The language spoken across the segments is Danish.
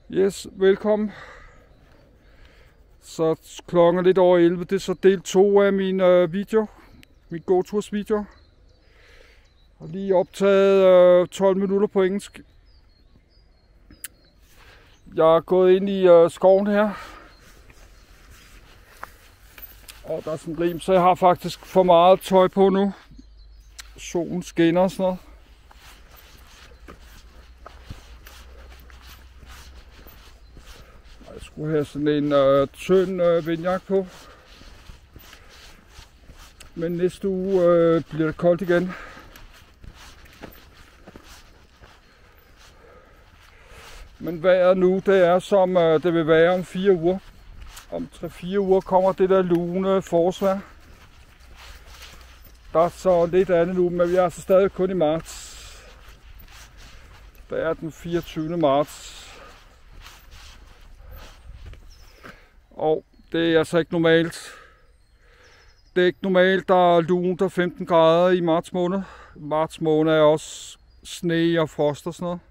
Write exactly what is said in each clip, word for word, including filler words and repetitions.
Yes, velkommen. Så klokken er lidt over elleve. Det er så del to af min øh, video. Min gåturs video. Jeg har lige optaget øh, tolv minutter på engelsk. Jeg er gået ind i øh, skoven her. Og der er sådan en rim, så jeg har faktisk for meget tøj på nu. Solen skinner og sådan noget. Jeg skulle have sådan en øh, tynd øh, vindjakke på. Men næste uge øh, bliver det koldt igen. Men vejret nu, det er som øh, det vil være om fire uger. Om tre fire uger kommer det der lune forårsvejr. Der er så lidt andet nu, men vi er så stadig kun i marts. Det er den fireogtyvende marts. Og det er altså ikke normalt. Det er ikke normalt, der er lunt og femten grader i marts måned. Marts måned er også sne og frost og sådan noget.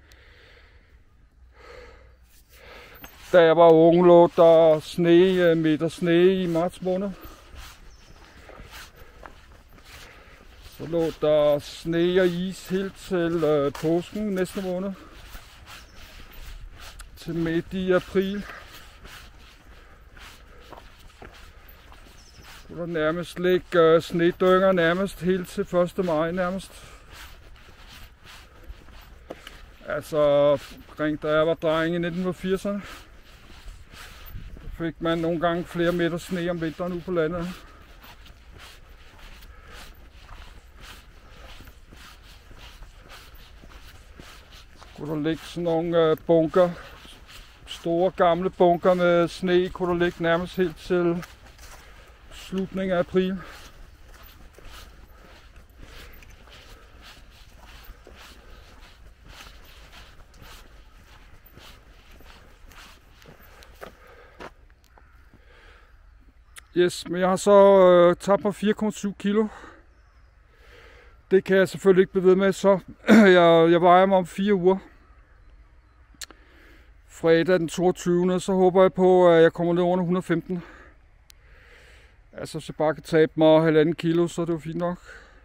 Da jeg var ung, lå der sne, meter sne i marts måned. Så lå der sne og is helt til øh, påsken næste måned. Til midt i april. Så der nærmest ligge øh, snedynger nærmest helt til første maj nærmest. Altså omkring da jeg var dreng i nitten firserne. Fik man nogle gange flere meter sne om vinteren ude på landet. Kunne der ligge sådan nogle øh, bunker, store gamle bunker med sne, kunne der ligge nærmest helt til slutningen af april. Yes, men jeg har så øh, tabt mig fire komma syv kilo. Det kan jeg selvfølgelig ikke blive ved med, så jeg, jeg vejer mig om fire uger. Fredag den toogtyvende så håber jeg på, at jeg kommer ned under et hundrede og femten. Altså, hvis jeg bare kan tabe mig halvanden kilo, så er det jo fint nok.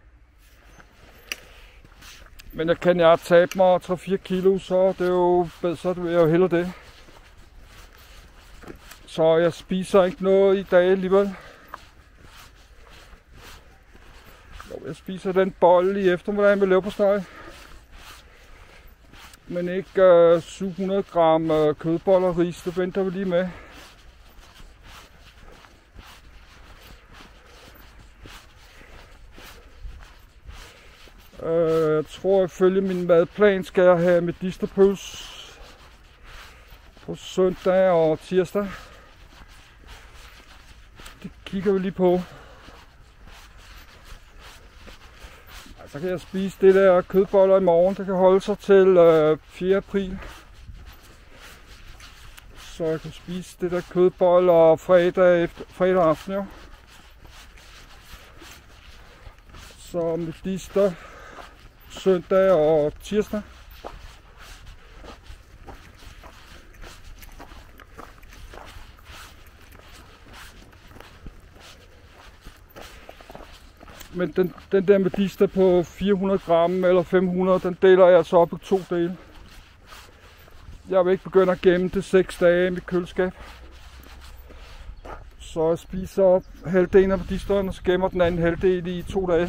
Men jeg kan jeg tabe mig tre fire kilo, så det er jo bedre, så vil jeg jo hellere det. Så jeg spiser ikke noget i dag alligevel. Jo, jeg spiser den bolle i eftermiddag med leverpostej. Men ikke øh, syv hundrede gram øh, kødboller og ris, det venter vi lige med. Øh, jeg tror, ifølge min madplan skal jeg have medisterpølse på søndag og tirsdag. Det kigger vi lige på. Så kan jeg spise det der kødboller i morgen, der kan holde sig til øh, fjerde april. Så jeg kan spise det der kødboller fredag, efter, fredag aften, jo. Så medister søndag og tirsdag. Men den, den der medister på fire hundrede gram eller fem hundrede, den deler jeg så op i to dele. Jeg vil ikke begynde at gemme det seks dage i mit køleskab. Så jeg spiser halvdelen af medisteren, og så gemmer den anden halvdel i to dage.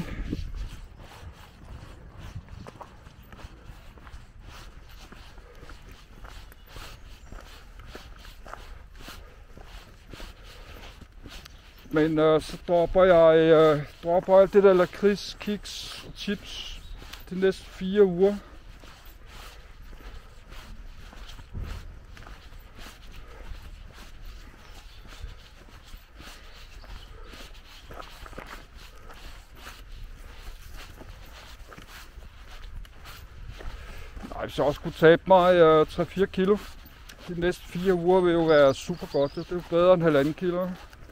Men øh, så dropper jeg øh, dropper alt det der lakrids, kiks og chips de næste fire uger. Nej, hvis jeg også kunne tabe mig øh, tre fire kilo de næste fire uger, vil jo være super godt. Det er jo bedre end halvanden kilo.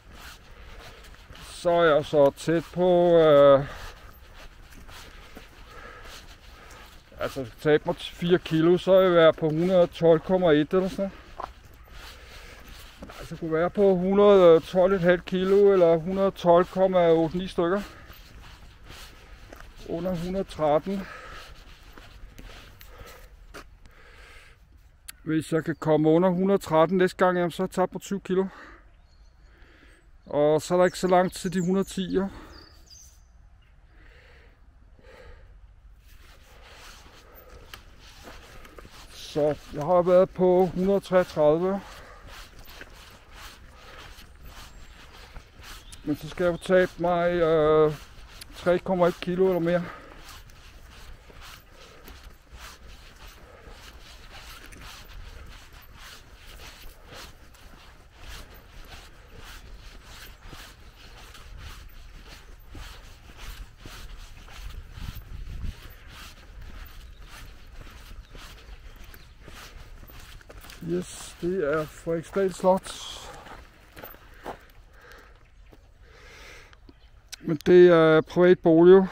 Så er jeg så tæt på øh, Altså, jeg skal tabe mig fire kilo, så vil jeg være på et hundrede og tolv komma et eller sådan noget. Altså, jeg kunne være på et hundrede og tolv komma fem kilo, eller et hundrede og tolv komma otte ni stykker. Under et hundrede og tretten. Hvis jeg kan komme under et hundrede og tretten næste gang, jamen, så har jeg tabt på tyve kilo. Og så er der ikke så langt til de et hundrede og ti, jo. Så jeg har været på et hundrede og treogtredive. Men så skal jeg jo tabe mig øh, tre komma et kilo eller mere. Yes, det er Frederiksdal Slot. Men det er privat bolig.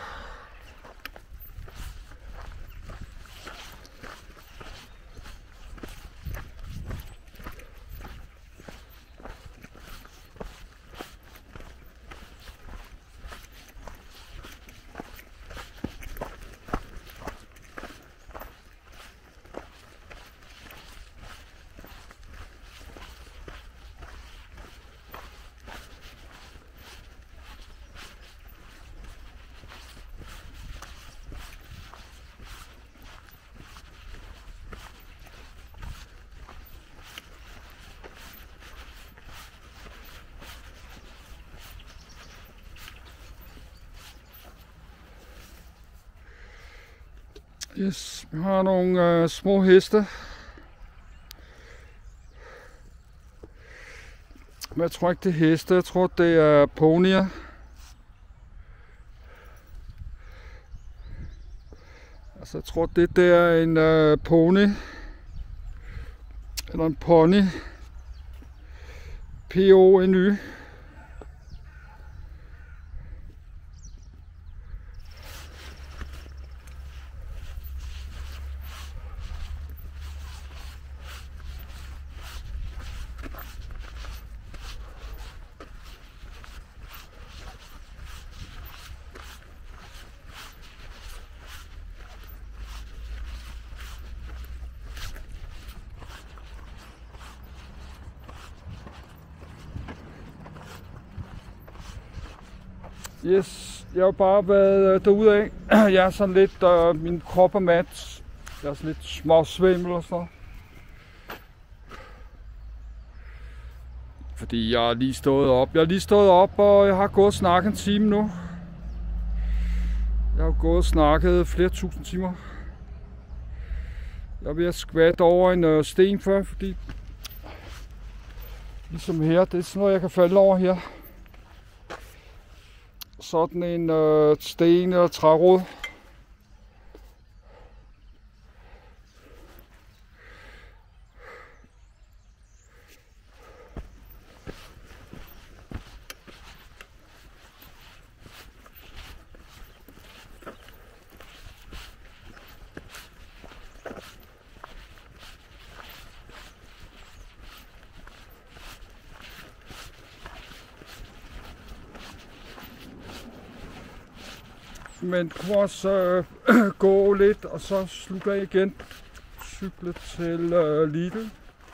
Yes, vi har nogle øh, små heste. Men jeg tror ikke det er heste, jeg tror det er ponyer. Altså jeg tror det der er en øh, pony. Eller en pony. P O N Y. Yes, jeg har bare været derude af. Jeg er sådan lidt, øh, min krop er mat. Jeg er sådan lidt småsvimmel og sådan noget. Fordi jeg er lige stået op. Jeg er lige stået op, og jeg har gået og snakket en time nu. Jeg har gået og snakket flere tusind timer. Jeg er ved at skvatte over en øh, sten før, fordi ligesom her, det er sådan noget, jeg kan falde over her. Sådan en øh, sten eller trærod. Men du kunne også øh, gå lidt, og så slutte af igen. Cykle til øh, Lidl.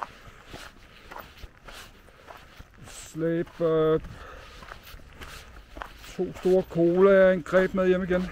Slæbe øh, to store cola og en greb med hjem igen.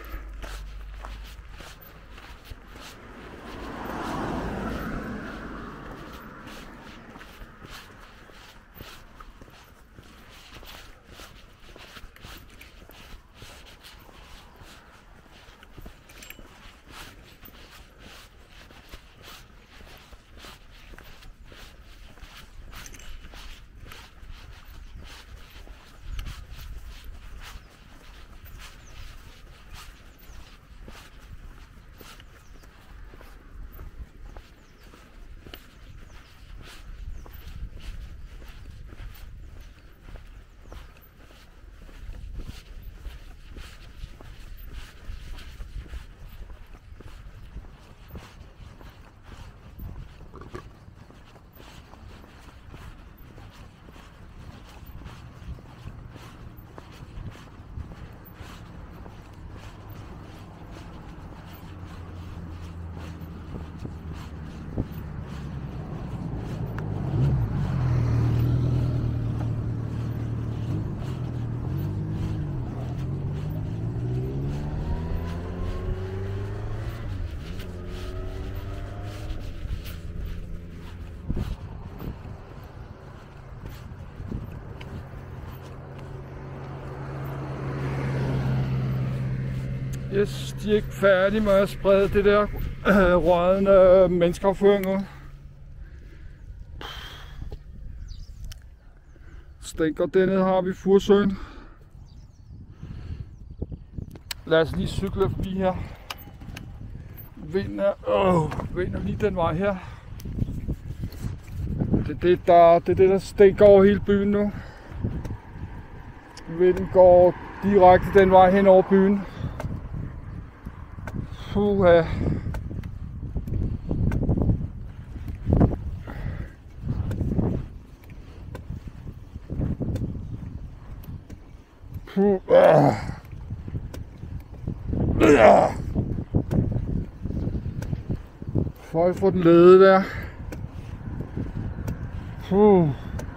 Yes, de er ikke færdige med at sprede det der øh, rådne menneskeafføring ud. Stinker dernede har vi Furesøen. Lad os lige cykle forbi her. Vinden er, øh, vinden er lige den vej her. Det er det, der, det er det, der stinker over hele byen nu. Vinden går direkte den vej hen over byen. Puha. Puha. Folk får den lede der. Puh.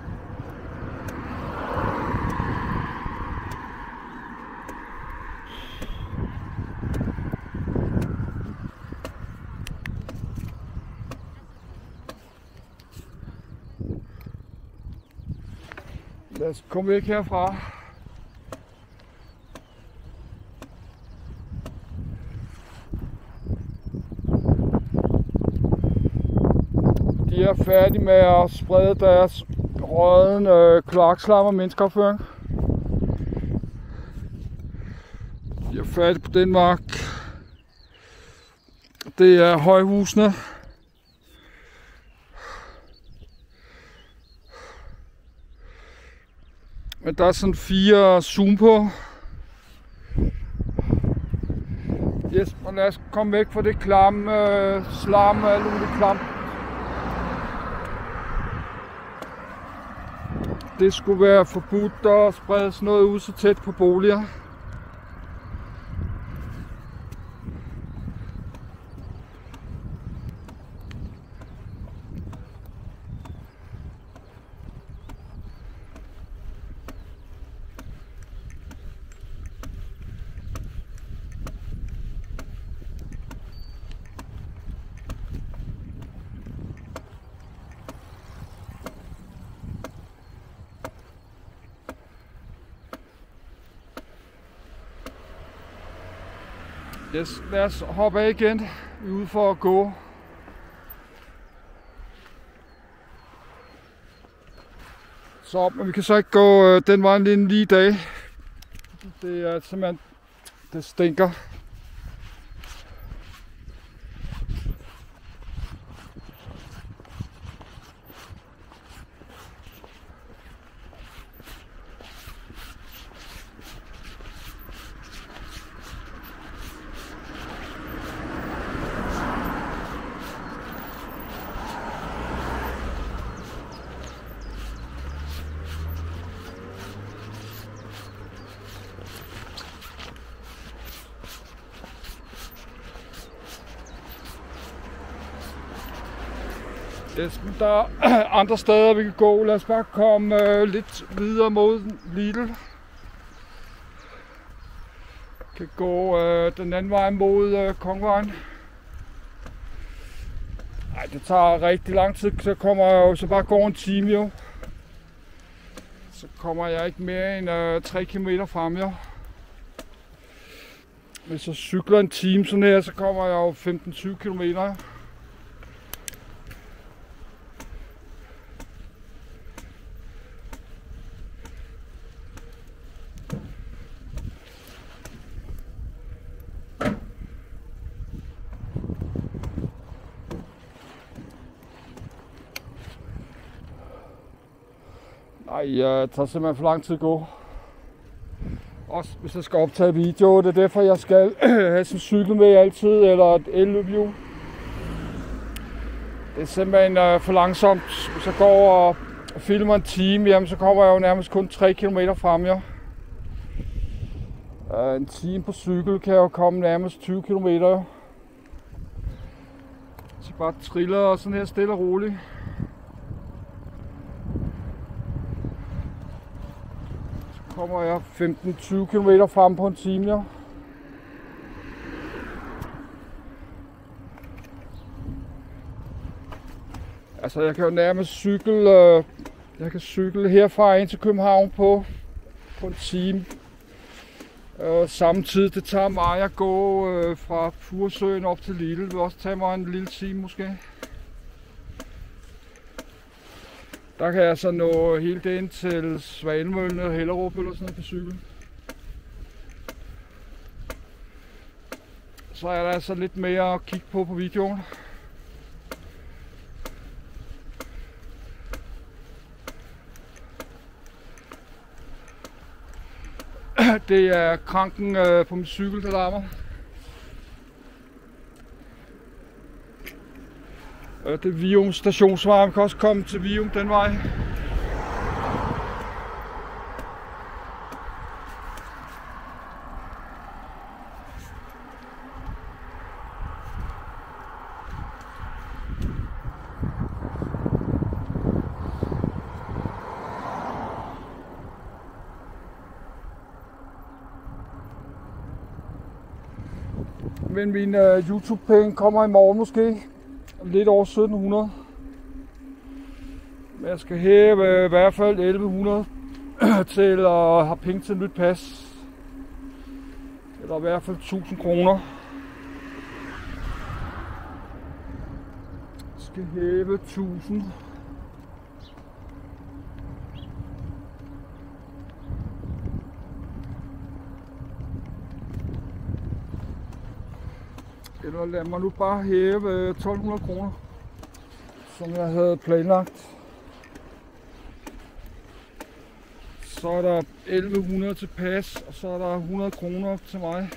Lad os komme væk herfra. De er færdige med at sprede deres rådne kloakslam og menneskeafføring. De er færdige på den mark. Det er højhusene. Men der er sådan fire zoom på. Yes, og lad os komme væk fra det klamme øh, slam og alt muligt klam. Det skulle være forbudt at sprede sådan noget ud så tæt på boliger. Yes, lad os hoppe af igen. Vi er ude for at gå. Så, men vi kan så ikke gå øh, den vej lige, lige i dag. Det er simpelthen, det stinker. Yes, men der er andre steder, vi kan gå. Lad os bare komme øh, lidt videre mod Lidl. Vi kan gå øh, den anden vej mod øh, Kongevejen. Ej, det tager rigtig lang tid, så kommer jeg jo så bare gå en time jo. Så kommer jeg ikke mere end øh, tre kilometer frem jo. Hvis jeg cykler en time sådan her, så kommer jeg jo femten til tyve kilometer. Ej, det tager simpelthen for lang tid at gå. Også hvis jeg skal optage video, det er derfor jeg skal have sådan en cykel med altid, eller et elløbehjul. Det er simpelthen uh, for langsomt. Hvis jeg går og filmer en time, jamen, så kommer jeg jo nærmest kun tre kilometer frem. Ja. Uh, en time på cykel kan jeg jo komme nærmest tyve kilometer. Så bare triller og sådan her stille og roligt. Kommer jeg femten til tyve kilometer frem på en time, ja. Altså, jeg kan jo nærmest cykle, øh, jeg kan cykle herfra ind til København på, på en time. Øh, samtidig det tager mig at gå øh, fra Furesøen op til Lille. Det vil også tage mig en lille time måske. Der kan jeg så nå helt ind til Svanemøllen og Hellerup eller sådan noget på cykel. Så er der altså lidt mere at kigge på på videoen. Det er kranken øh, på min cykel, der larmer. Øh, det er Vium stationsvej. Man kan også komme til Vium den vej. Men min uh, YouTube-penge kommer i morgen måske. Lidt over sytten hundrede. Men jeg skal hæve i hvert fald elleve hundrede til at have penge til et nyt pas. Eller i hvert fald tusind kroner. Jeg skal hæve tusind. Eller lad mig nu bare hæve tolv hundrede kroner, som jeg havde planlagt. Så er der elleve hundrede til pas, og så er der hundrede kroner til mig.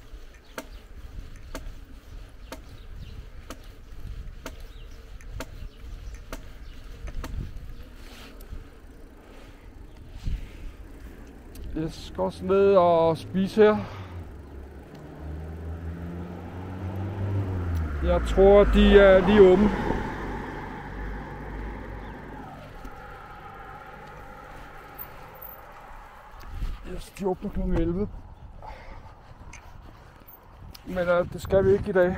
Jeg skal også ned og spise her. Jeg tror, de er lige åbne. Yes, de åbner klokken elleve. Men uh, det skal vi ikke i dag.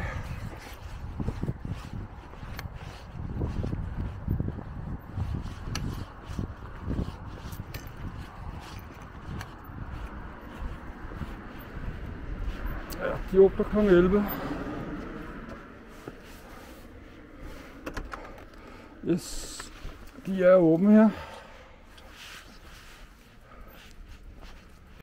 Ja, de åbner klokken elleve. Yes, de er åbne her.